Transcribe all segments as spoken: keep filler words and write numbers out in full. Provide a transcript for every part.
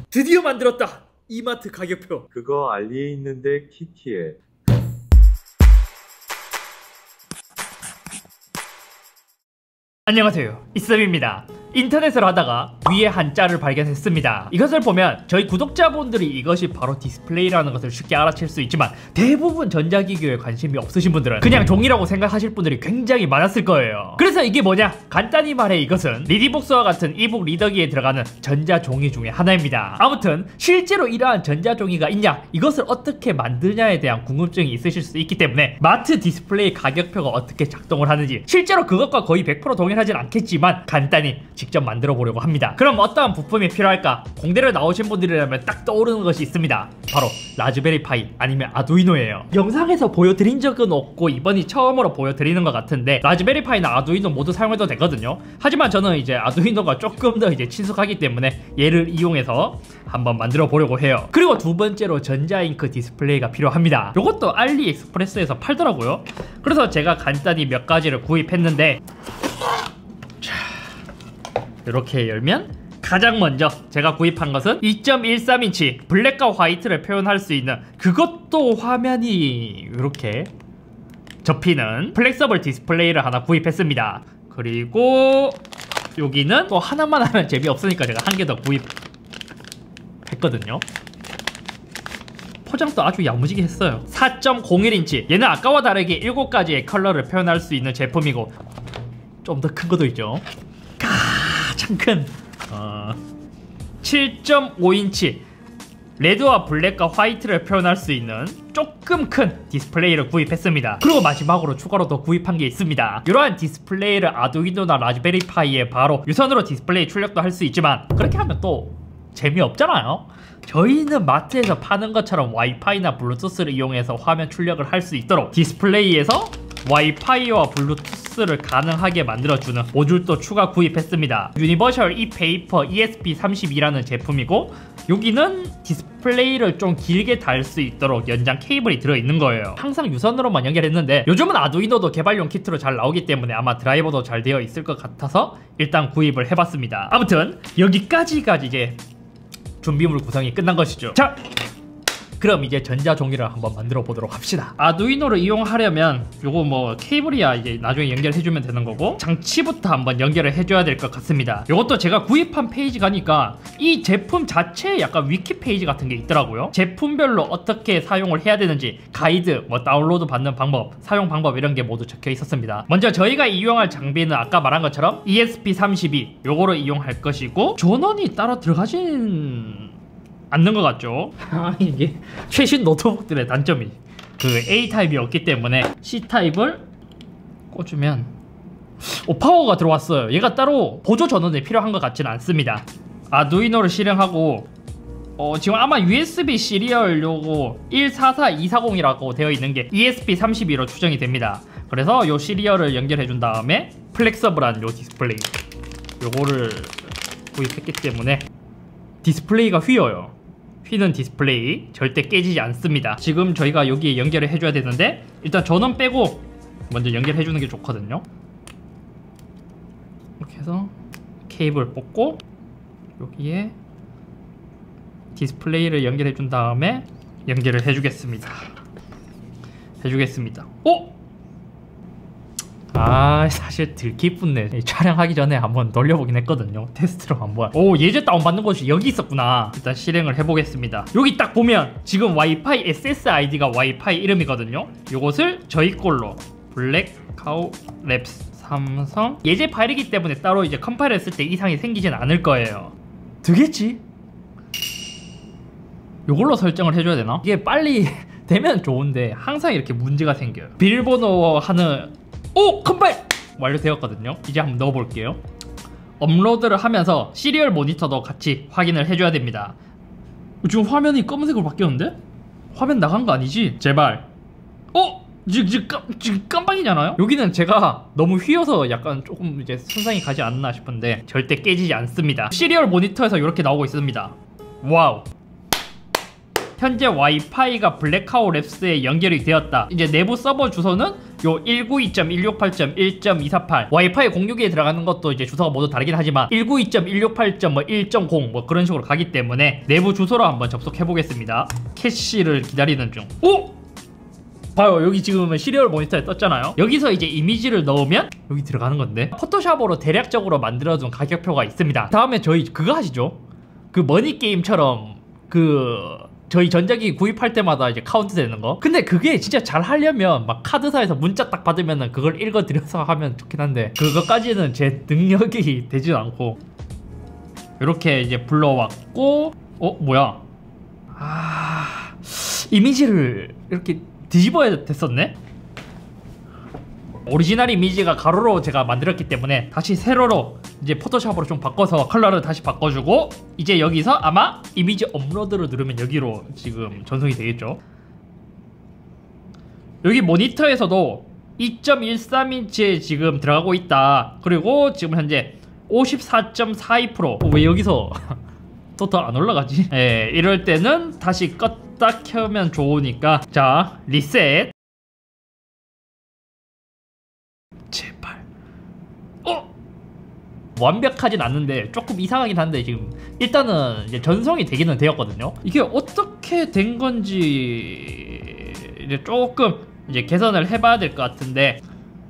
드디어 만들었다! 이마트 가격표. 그거 알리에 있는데 키키에. 안녕하세요, 이쌤입니다. 인터넷을 하다가 위에 한자를 발견했습니다. 이것을 보면 저희 구독자분들이 이것이 바로 디스플레이라는 것을 쉽게 알아챌 수 있지만, 대부분 전자기기에 관심이 없으신 분들은 그냥 종이라고 생각하실 분들이 굉장히 많았을 거예요. 그래서 이게 뭐냐? 간단히 말해 이것은 리디북스와 같은 이북 리더기에 들어가는 전자종이 중에 하나입니다. 아무튼 실제로 이러한 전자종이가 있냐, 이것을 어떻게 만드냐에 대한 궁금증이 있으실 수 있기 때문에 마트 디스플레이 가격표가 어떻게 작동을 하는지, 실제로 그것과 거의 백 퍼센트 동일하진 않겠지만 간단히 직접 만들어 보려고 합니다. 그럼 어떠한 부품이 필요할까? 공대를 나오신 분들이라면 딱 떠오르는 것이 있습니다. 바로 라즈베리 파이 아니면 아두이노예요. 영상에서 보여드린 적은 없고 이번이 처음으로 보여드리는 것 같은데, 라즈베리 파이나 아두이노 모두 사용해도 되거든요. 하지만 저는 이제 아두이노가 조금 더 이제 친숙하기 때문에 얘를 이용해서 한번 만들어 보려고 해요. 그리고 두 번째로 전자잉크 디스플레이가 필요합니다. 이것도 알리익스프레스에서 팔더라고요. 그래서 제가 간단히 몇 가지를 구입했는데, 이렇게 열면 가장 먼저 제가 구입한 것은 이 점 일삼 인치 블랙과 화이트를 표현할 수 있는, 그것도 화면이 이렇게 접히는 플렉서블 디스플레이를 하나 구입했습니다. 그리고 여기는 또 하나만 하면 재미없으니까 제가 한 개 더 구입했거든요. 포장도 아주 야무지게 했어요. 사 점 공일 인치, 얘는 아까와 다르게 일곱 가지의 컬러를 표현할 수 있는 제품이고, 좀 더 큰 것도 있죠. 가장 큰 어... 칠 점 오 인치 레드와 블랙과 화이트를 표현할 수 있는 조금 큰 디스플레이를 구입했습니다. 그리고 마지막으로 추가로 더 구입한 게 있습니다. 이러한 디스플레이를 아두이노나 라즈베리 파이에 바로 유선으로 디스플레이 출력도 할 수 있지만, 그렇게 하면 또 재미없잖아요. 저희는 마트에서 파는 것처럼 와이파이나 블루투스를 이용해서 화면 출력을 할 수 있도록 디스플레이에서 와이파이와 블루투스를 가능하게 만들어주는 모듈도 추가 구입했습니다. 유니버셜 이페이퍼 이에스피 삼십이라는 제품이고, 여기는 디스플레이를 좀 길게 달 수 있도록 연장 케이블이 들어있는 거예요. 항상 유선으로만 연결했는데 요즘은 아두이노도 개발용 키트로 잘 나오기 때문에 아마 드라이버도 잘 되어 있을 것 같아서 일단 구입을 해봤습니다. 아무튼 여기까지가 이제 준비물 구성이 끝난 것이죠. 자, 그럼 이제 전자종이를 한번 만들어 보도록 합시다. 아두이노를 이용하려면 요거 뭐 케이블이야 이제 나중에 연결해주면 되는 거고, 장치부터 한번 연결을 해줘야 될 것 같습니다. 요것도 제가 구입한 페이지 가니까 이 제품 자체에 약간 위키 페이지 같은 게 있더라고요. 제품별로 어떻게 사용을 해야 되는지 가이드, 뭐 다운로드 받는 방법, 사용 방법 이런 게 모두 적혀 있었습니다. 먼저 저희가 이용할 장비는 아까 말한 것처럼 이에스피 삼십이 요거를 이용할 것이고, 전원이 따로 들어가진 않는 것 같죠? 이게 최신 노트북들의 단점이 그 A타입이 없기 때문에 C타입을 꽂으면 오, 파워가 들어왔어요. 얘가 따로 보조 전원이 필요한 것 같지는 않습니다. 아두이노를 실행하고 어, 지금 아마 유에스비 시리얼 요거 일사사이사공이라고 되어 있는 게 이에스피 삼십이로 추정이 됩니다. 그래서 요 시리얼을 연결해 준 다음에 플렉서블한 요 디스플레이 요거를 구입했기 때문에 디스플레이가 휘어요. 휘는 디스플레이 절대 깨지지 않습니다. 지금 저희가 여기에 연결을 해줘야 되는데, 일단 전원 빼고 먼저 연결해주는 게 좋거든요. 이렇게 해서 케이블 뽑고 여기에 디스플레이를 연결해준 다음에 연결을 해주겠습니다. 해주겠습니다. 오! 아, 사실 들키뿐네. 촬영하기 전에 한번 돌려보긴 했거든요. 테스트로 한번. 오, 예제 다운받는 곳이 여기 있었구나. 일단 실행을 해보겠습니다. 여기 딱 보면 지금 와이파이 에스에스아이디가 와이파이 이름이거든요. 요것을 저희 걸로 블랙카우 랩스 삼성 예제 파일이기 때문에 따로 이제 컴파일 했을 때 이상이 생기진 않을 거예요. 되겠지? 요걸로 설정을 해줘야 되나? 이게 빨리 되면 좋은데 항상 이렇게 문제가 생겨요. 비밀번호 하는 오! 컴파일! 완료되었거든요. 이제 한번 넣어볼게요. 업로드를 하면서 시리얼 모니터도 같이 확인을 해줘야 됩니다. 지금 화면이 검은색으로 바뀌었는데? 화면 나간 거 아니지? 제발. 어? 지금, 지금, 깜, 지금 깜빡이잖아요? 여기는 제가 너무 휘어서 약간 조금 이제 손상이 가지 않나 싶은데 절대 깨지지 않습니다. 시리얼 모니터에서 이렇게 나오고 있습니다. 와우. 현재 와이파이가 블랙카우 랩스에 연결이 되었다. 이제 내부 서버 주소는 요 일구이 점 일육팔 점 일 점 이사팔 와이파이 공유기에 들어가는 것도 이제 주소가 모두 다르긴 하지만 일구이 점 일육팔 점 일 점 공 뭐 그런 식으로 가기 때문에 내부 주소로 한번 접속해 보겠습니다. 캐시를 기다리는 중. 오! 봐요, 여기 지금 시리얼 모니터에 떴잖아요. 여기서 이제 이미지를 넣으면 여기 들어가는 건데, 포토샵으로 대략적으로 만들어둔 가격표가 있습니다. 다음에 저희 그거 하시죠. 그 머니게임처럼 그 저희 전자기기 구입할 때마다 이제 카운트 되는 거. 근데 그게 진짜 잘 하려면 막 카드사에서 문자 딱 받으면은 그걸 읽어드려서 하면 좋긴 한데 그것까지는 제 능력이 되진 않고. 이렇게 이제 불러왔고, 어 뭐야, 아 이미지를 이렇게 뒤집어야 됐었네. 오리지널 이미지가 가로로 제가 만들었기 때문에 다시 세로로 이제 포토샵으로 좀 바꿔서 컬러를 다시 바꿔주고, 이제 여기서 아마 이미지 업로드를 누르면 여기로 지금 전송이 되겠죠. 여기 모니터에서도 이 점 일삼 인치에 지금 들어가고 있다. 그리고 지금 현재 오십사 점 사이 퍼센트. 어, 왜 여기서 또 더 안 올라가지? 예, 이럴 때는 다시 껐다 켜면 좋으니까. 자, 리셋. 제발. 어? 완벽하진 않는데 조금 이상하긴 한데 지금 일단은 이제 전송이 되기는 되었거든요. 이게 어떻게 된 건지 이제 조금 이제 개선을 해봐야 될 것 같은데.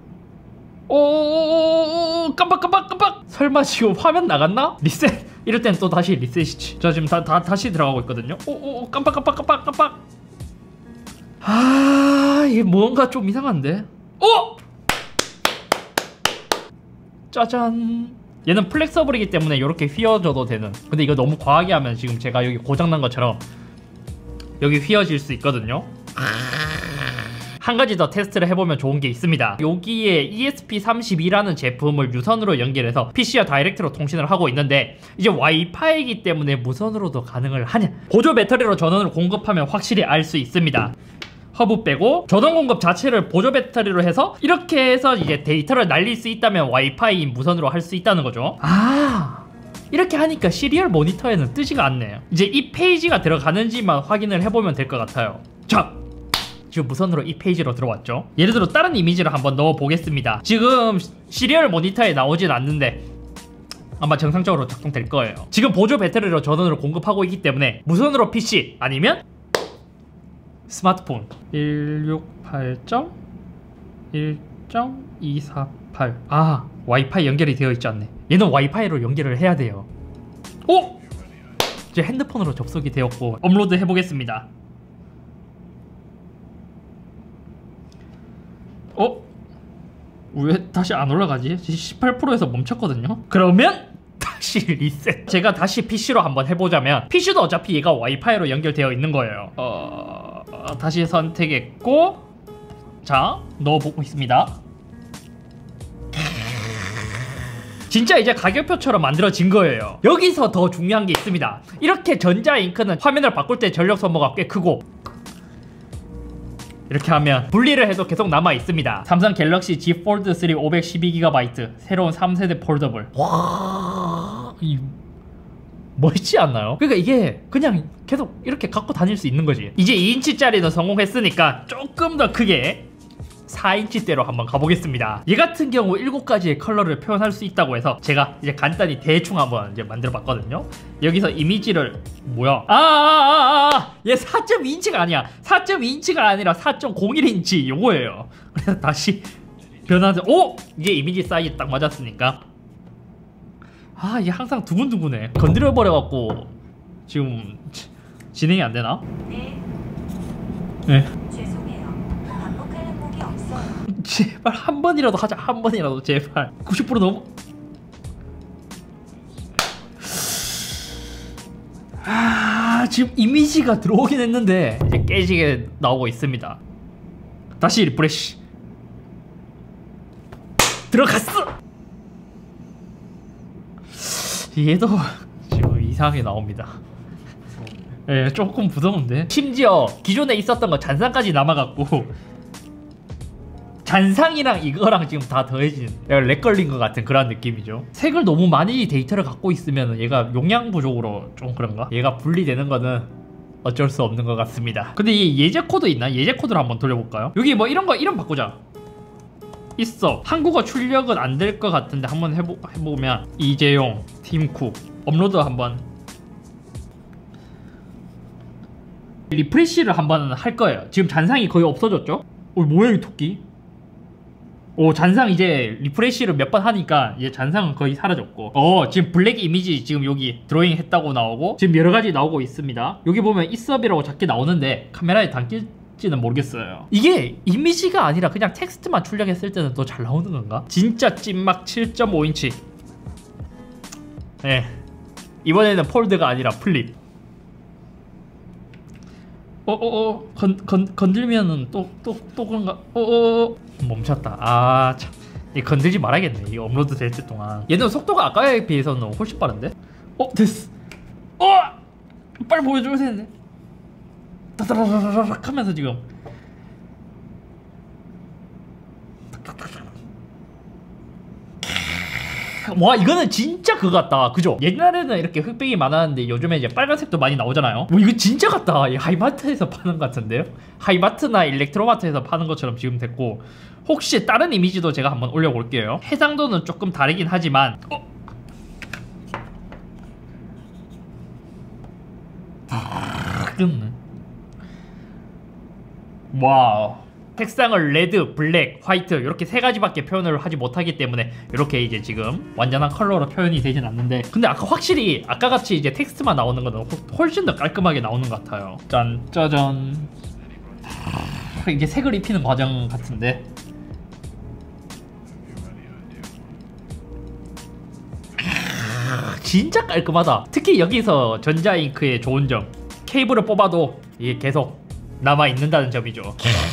오, 깜빡 깜빡 깜빡. 설마 지금 화면 나갔나? 리셋. 이럴 땐 또 다시 리셋이지. 자, 지금 다, 다 다시 들어가고 있거든요. 오오, 깜빡 깜빡 깜빡 깜빡. 아, 이게 뭔가 좀 이상한데. 오! 짜잔. 얘는 플렉서블이기 때문에 이렇게 휘어져도 되는. 근데 이거 너무 과하게 하면 지금 제가 여기 고장난 것처럼 여기 휘어질 수 있거든요. 한 가지 더 테스트를 해보면 좋은 게 있습니다. 여기에 이에스피 삼십이라는 제품을 유선으로 연결해서 피씨와 다이렉트로 통신을 하고 있는데, 이제 와이파이이기 때문에 무선으로도 가능을 하냐. 보조 배터리로 전원을 공급하면 확실히 알 수 있습니다. 허브 빼고 전원 공급 자체를 보조 배터리로 해서 이렇게 해서 이제 데이터를 날릴 수 있다면 와이파이 무선으로 할 수 있다는 거죠. 아, 이렇게 하니까 시리얼 모니터에는 뜨지가 않네요. 이제 이 페이지가 들어가는지만 확인을 해보면 될 것 같아요. 자, 지금 무선으로 이 페이지로 들어왔죠. 예를 들어 다른 이미지를 한번 넣어 보겠습니다. 지금 시리얼 모니터에 나오진 않는데 아마 정상적으로 작동될 거예요. 지금 보조 배터리로 전원을 공급하고 있기 때문에 무선으로 피씨 아니면 스마트폰 일육팔 점 일 점 이사팔. 아, 와이파이 연결이 되어 있지 않네. 얘는 와이파이로 연결을 해야 돼요. 오! 이제 핸드폰으로 접속이 되었고 업로드 해보겠습니다. 어? 왜 다시 안 올라가지? 십팔 퍼센트에서 멈췄거든요? 그러면 다시 리셋. 제가 다시 피씨로 한번 해보자면, 피씨도 어차피 얘가 와이파이로 연결되어 있는 거예요. 어... 다시 선택했고, 자, 넣어보고 있습니다. 진짜 이제 가격표처럼 만들어진 거예요. 여기서 더 중요한 게 있습니다. 이렇게 전자잉크는 화면을 바꿀 때 전력 소모가 꽤 크고, 이렇게 하면 분리를 해도 계속 남아 있습니다. 삼성 갤럭시 Z 폴드 쓰리 오백십이 기가바이트 새로운 삼 세대 폴더블. 와, 이 멋있지 않나요? 그러니까 이게 그냥 계속 이렇게 갖고 다닐 수 있는 거지. 이제 이 인치짜리는 성공했으니까 조금 더 크게 사 인치대로 한번 가보겠습니다. 얘 같은 경우 일곱 가지의 컬러를 표현할 수 있다고 해서 제가 이제 간단히 대충 한번 이제 만들어 봤거든요. 여기서 이미지를 뭐야? 아아아아 얘 사 점 이 인치가 아니야. 사 점 이 인치가 아니라 사 점 공일 인치 요거예요. 그래서 다시 변화해서, 오! 이게 이미지 사이즈 딱 맞았으니까. 아, 이게 항상 두근두근해. 건드려 버려갖고 지금 진행이 안 되나? 네. 네. 제발 한 번이라도 하자. 한 번이라도 제발. 구십 퍼센트 넘어. 아, 지금 이미지가 들어오긴 했는데 이제 깨지게 나오고 있습니다. 다시 리프레시. 들어갔어. 얘도 지금 이상하게 나옵니다. 예, 네, 조금 무서운데. 심지어 기존에 있었던 거 잔상까지 남아갖고 잔상이랑 이거랑 지금 다 더해진, 약간 렉 걸린 것 같은 그런 느낌이죠. 색을 너무 많이 데이터를 갖고 있으면 얘가 용량 부족으로 좀 그런가? 얘가 분리되는 거는 어쩔 수 없는 것 같습니다. 근데 이 예제 코드 있나? 예제 코드를 한번 돌려볼까요? 여기 뭐 이런 거 이름 바꾸자. 있어. 한국어 출력은 안 될 것 같은데 한번 해보, 해보면 이재용, 팀쿡 업로드 한번 리프레시를 한번 할 거예요. 지금 잔상이 거의 없어졌죠? 어 뭐야 이 토끼? 오 잔상 이제 리프레시를 몇 번 하니까 이제 잔상은 거의 사라졌고 어 지금 블랙 이미지 지금 여기 드로잉 했다고 나오고 지금 여러가지 나오고 있습니다. 여기 보면 이섭이라고 작게 나오는데 카메라에 담길지는 모르겠어요. 이게 이미지가 아니라 그냥 텍스트만 출력했을 때는 더 잘 나오는 건가? 진짜 찐막 칠 점 오 인치 네 이번에는 폴드가 아니라 플립. 어어어 건, 건, 건들면은 또 또 또 그런가? 어어어 멈췄다. 아 참 이 건들지 말아야겠네. 이 업로드 될 때 동안 얘는 속도가 아까에 비해서는 훨씬 빠른데? 어 됐어. 어 빨리 보여줘야 되는데. 따다라라락 하면서 지금 와 이거는 진짜 그거 같다. 그죠? 옛날에는 이렇게 흑백이 많았는데 요즘에 이제 빨간색도 많이 나오잖아요. 뭐 이거 진짜 같다. 이 하이마트에서 파는 것 같은데요? 하이마트나 일렉트로마트에서 파는 것처럼 지금 됐고 혹시 다른 이미지도 제가 한번 올려볼게요. 해상도는 조금 다르긴 하지만 어? 와우 색상을 레드, 블랙, 화이트 이렇게 세 가지밖에 표현을 하지 못하기 때문에 이렇게 이제 지금 완전한 컬러로 표현이 되진 않는데 근데 아까 확실히 아까 같이 이제 텍스트만 나오는 거는 훨씬 더 깔끔하게 나오는 것 같아요. 짠 짜잔 이게 색을 입히는 과정 같은데 진짜 깔끔하다. 특히 여기서 전자잉크의 좋은 점 케이블을 뽑아도 이게 계속 남아있는다는 점이죠.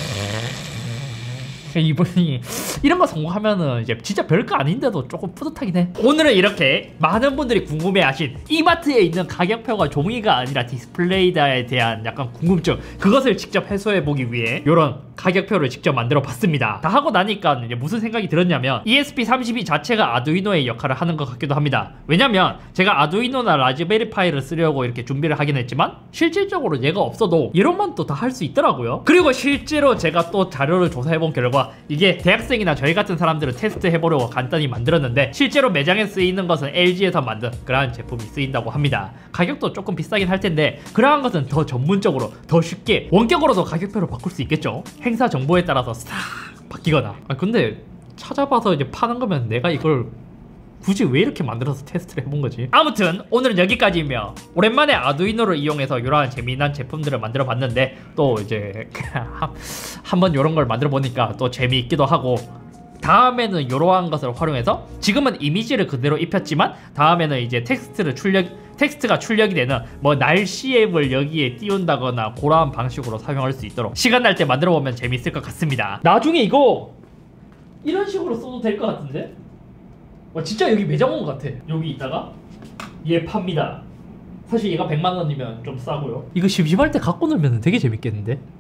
이분이 이런 거 성공하면은 이제 진짜 별거 아닌데도 조금 뿌듯하긴 해. 오늘은 이렇게 많은 분들이 궁금해하신 이마트에 있는 가격표가 종이가 아니라 디스플레이다에 대한 약간 궁금증 그것을 직접 해소해보기 위해 이런 가격표를 직접 만들어 봤습니다. 다 하고 나니까 이제 무슨 생각이 들었냐면 이에스피 삼십이 자체가 아두이노의 역할을 하는 것 같기도 합니다. 왜냐면 제가 아두이노나 라즈베리 파이를 쓰려고 이렇게 준비를 하긴 했지만 실질적으로 얘가 없어도 이런만 또 다 할 수 있더라고요. 그리고 실제로 제가 또 자료를 조사해본 결과 이게 대학생이나 저희 같은 사람들을 테스트 해보려고 간단히 만들었는데 실제로 매장에 쓰이는 것은 엘지에서 만든 그러한 제품이 쓰인다고 합니다. 가격도 조금 비싸긴 할 텐데 그러한 것은 더 전문적으로 더 쉽게 원격으로도 가격표를 바꿀 수 있겠죠. 행사 정보에 따라서 싹 바뀌거나. 아 근데 찾아봐서 이제 파는 거면 내가 이걸 굳이 왜 이렇게 만들어서 테스트를 해본 거지? 아무튼 오늘은 여기까지이며 오랜만에 아두이노를 이용해서 이러한 재미난 제품들을 만들어 봤는데 또 이제 한번 이런 걸 만들어 보니까 또 재미있기도 하고 다음에는 이러한 것을 활용해서 지금은 이미지를 그대로 입혔지만 다음에는 이제 텍스트를 출력 텍스트가 출력이 되는 뭐 날씨 앱을 여기에 띄운다거나 그러한 방식으로 사용할 수 있도록 시간 날 때 만들어 보면 재미있을 것 같습니다. 나중에 이거 이런 식으로 써도 될 것 같은데? 와 진짜 여기 매장 온 것 같아. 여기 있다가 얘 팝니다. 사실 얘가 백만 원이면 좀 싸고요. 이거 심심할 때 갖고 놀면 되게 재밌겠는데?